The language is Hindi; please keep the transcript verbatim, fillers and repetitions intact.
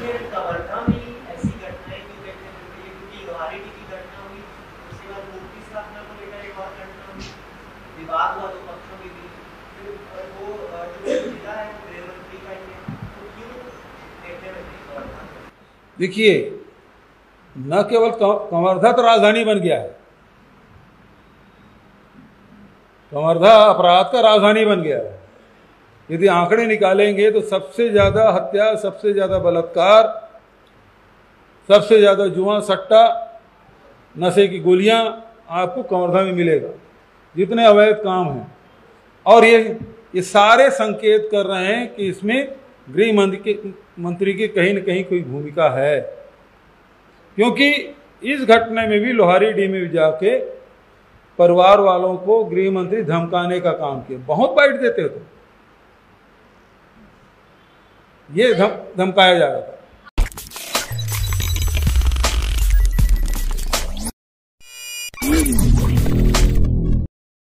देखिए कवर्धा में ऐसी घटनाएं जो देखने को मिली, क्योंकि लोहारेडी की घटना हुई, उसके बाद मूर्ति स्थापना को लेकर एक और घटना हुई, विवाद हुआ दो पक्षों के बीच, फिर वो जो जिला है वो गृह मंत्री का ही है, तो क्यों देखने में नहीं कवर्धा? देखिए, न केवल कवर्धा तो राजधानी बन गया है, कवर्धा अपराध का राजधानी बन गया है। यदि आंकड़े निकालेंगे तो सबसे ज्यादा हत्या, सबसे ज्यादा बलात्कार, सबसे ज्यादा जुआ सट्टा, नशे की गोलियां आपको कवर्धा में मिलेगा, जितने अवैध काम हैं। और ये ये सारे संकेत कर रहे हैं कि इसमें गृह मंत्री के मंत्री की कहीं न कहीं कोई भूमिका है, क्योंकि इस घटना में भी लोहारेडी में जाके परिवार वालों को गृह मंत्री धमकाने का काम किया। बहुत बाइट देते हो तो ये धम धमकाया जा रहा था।